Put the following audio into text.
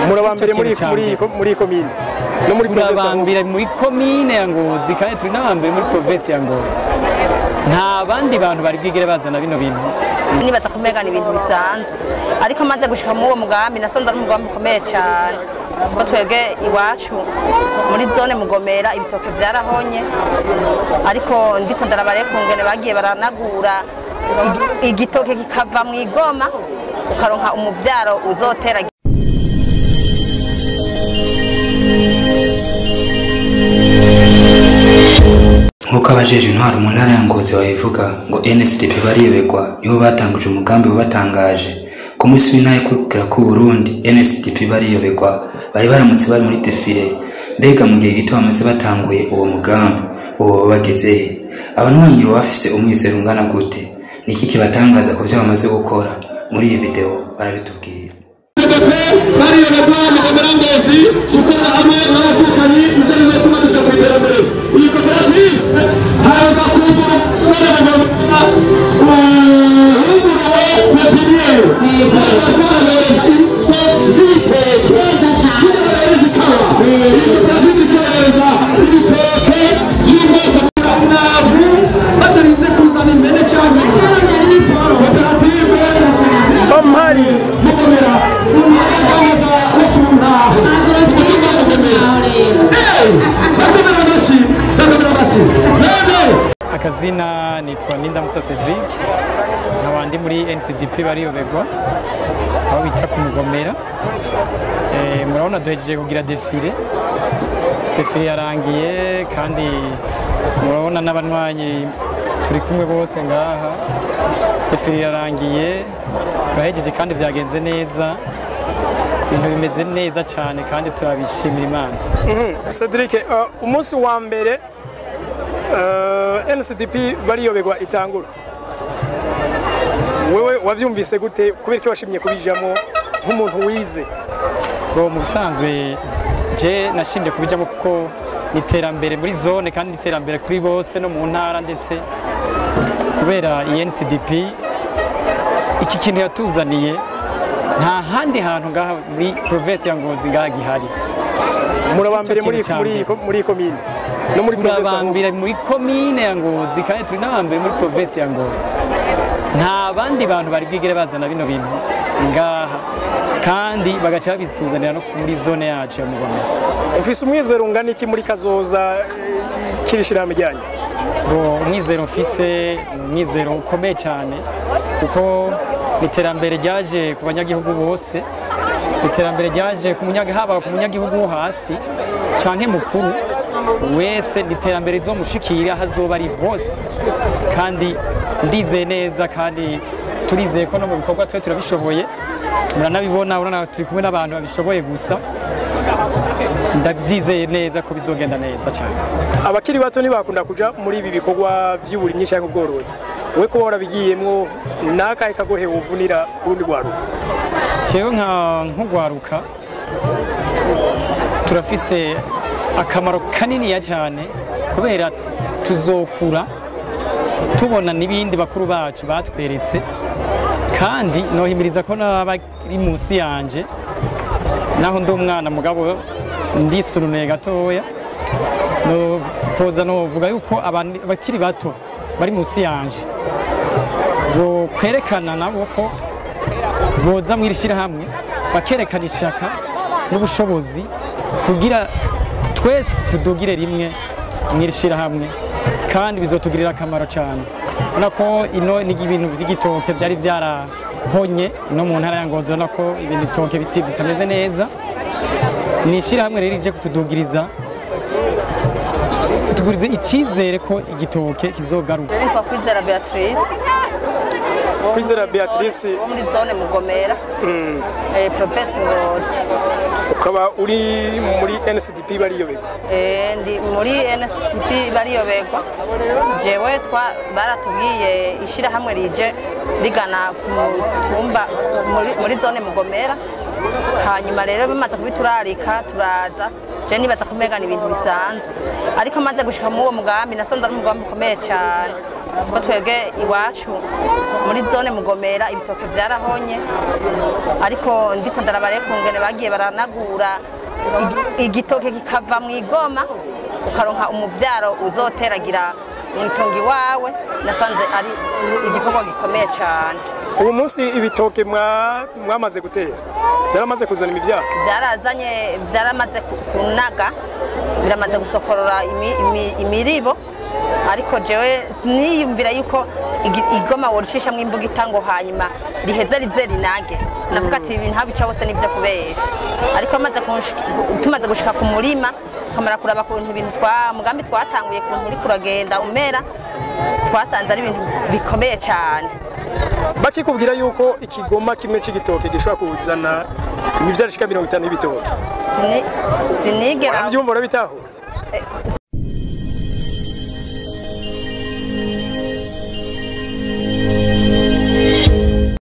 murabambire muri komine no muri province turabambira muri komine ya Ngozi kandi turi n'abambire muri province ya Ngozi nta bandi bantu bari bwigere bazana bino bintu nibaza kumegana ibintu bisanzwe ariko maze gushika mu uwo mugambi nasanze ari umugambi ukomeye cyane ko twebwe iwacu muri zone Mugomera ibitoke byarahonye ariko ndiko ndarabare kungene bagiye baranagura igitoke kikava mu igoma ukaronka umuvyaro uzotera. Nkuko abajeje intwaro mu ntara ya Ngozi babivuga ngo NSDP bariyobegwa nibo batanguje umugambi wabatangaje ku munsi w'intara kwikukira ku Burundi. NSDP bariyobegwa bari baramutse bari muri defile mbega mu gihe gito bamaze batanguye uwo mugambi uwo bageze abanwanyi bafise umwizero ungana gute niki kibatangaza ko byo bamaze gukora muri iyi video barabitubwira. bariyobegwa mu Ngozi gukora hamwe n'abavukanye mugereze tumaze ku iterambere iyi koperative haza kuba akazina nitwa Nindamusa Cedric nkabandi muri NSDP bariyobegwa aho bita ku Mugomera. Murabona duhejeje kugira defile yarangiye kandi murabona n'abanywanyi turi kumwe bose ngaha. Defile yarangiye turahejeje kandi byagenze neza, ibintu bimeze neza cyane kandi turabishimira Imana. Cedric, umunsi wa mbere NSDP bariyobegwa itangura wewe wavyumvise gute kubera ko washimye kubijamo nk'umuntu wize? Mu bisanzwe je nashimye kubijamo kuko niterambere muri zone kandi niterambere kuri bose no mu ntara ndetse kubera NSDP iki kintu yatuzaniye nta handi hantu ngaha muri province ya Ngozi ngaha gihari. Murabambire muri komine no muri turabambira muri komine ya Ngozi kandi turi n'abambire muri province ya Ngozi nta bandi bantu bari bwigere bazana bino bintu ngaha kandi bagaca babituzanira no muri zone yacu ya Mugomera. Ufise umwizero ungana iki muri kazoza kirishira amijyanye? Umwizero mfise umwizero ukomeye cyane kuko iterambere ryaje ku banyagihugu bose, iterambere ryaje ku haba ku munyagihugu wo hasi canke mukuru wese, iterambere rizomushikira hazoba ari hose kandi ndizeye neza kandi turizeye ko no mu bikorwa twe turabishoboye. Muranabibona urana turi kumwe n'abantu babishoboye gusa ndabyizeye neza ko bizogenda neza cyane. Abakiri bato ntibakunda kuja muri ibi bikorwa by'uburimyi cyangwa ubworozi, we ko warabigiyemwo nakahe kagohe wuvunira urundi rwaruka? Cyewe nk'ugwaruka turafise akamaro kanini ya cyane kubera tuzokura tubona n'ibindi bakuru bacu batweretse kandi nohimiriza ko n'abari munsi yanje naho ndi umwana mugabo ndisunuye gatoya no sipoza no vuga yuko abakiri bato bari munsi yanje bo kwerekana nabo ko boza mwirishira hamwe bakerekana ishaka n'ubushobozi kugira twese tudugire rimwe mwirishira hamwe kandi bizotugirira akamaro cyane. Nako ino ni ibintu by'igitoke byari byarahonye no mu ntara ya Ngozi, nako ibintu bitoke bitameze neza nishira hamwe rero ije kutudugiriza tugurize icyizere ko igitoke kizogaruka. Nitwa Kwizera Beatrice wo muri zone Mugomera province Ngozi. Ukaba uri muri NSDP bariyobegwa? Ndi muri NSDP bariyobegwa. Jewe baratubwiye ishira hamwe rije rigana ku mutumba muri zone Mugomera, hanyuma rero bimaze kubiturarika turaza je nibaza kumegana ibintu bisanzwe ariko maze gushika mu uwo mugambi nasanze ari umugambi ukomeye cyane ko twebwe iwacu muri zone Mugomera ibitoke byarahonye ariko ndiko ndarabare kungene bagiye baranagura igitoke kikava mu igoma ukaronka umuvyaro uzoteragira mwitongi wawe nasanze ari igikorwa gikomeye cyane. Ubu munsi ibitoke mwamaze gutera byaramaze kuzana imivyaro byarazanye byaramaze kunaga biramaze gusokorora imiribo ariko jewe niyumvira yuko igoma worishisha mu imbuga itango hanyuma riheze rize rinage navuga ati ibintu habica hose nivyo kubesha ariko tumaze gushika ku murima tukamara kuraba kuntu ibintu mugambi twatanguye kuntu uri kuragenda umera twasanze ari ibintu bikomeye cyane. Bakikubwira yuko ikigoma kimwe c'igitoke gishobora kuzana imivyaro ishika 50 y'ibitoke sinigera byumva urabitaho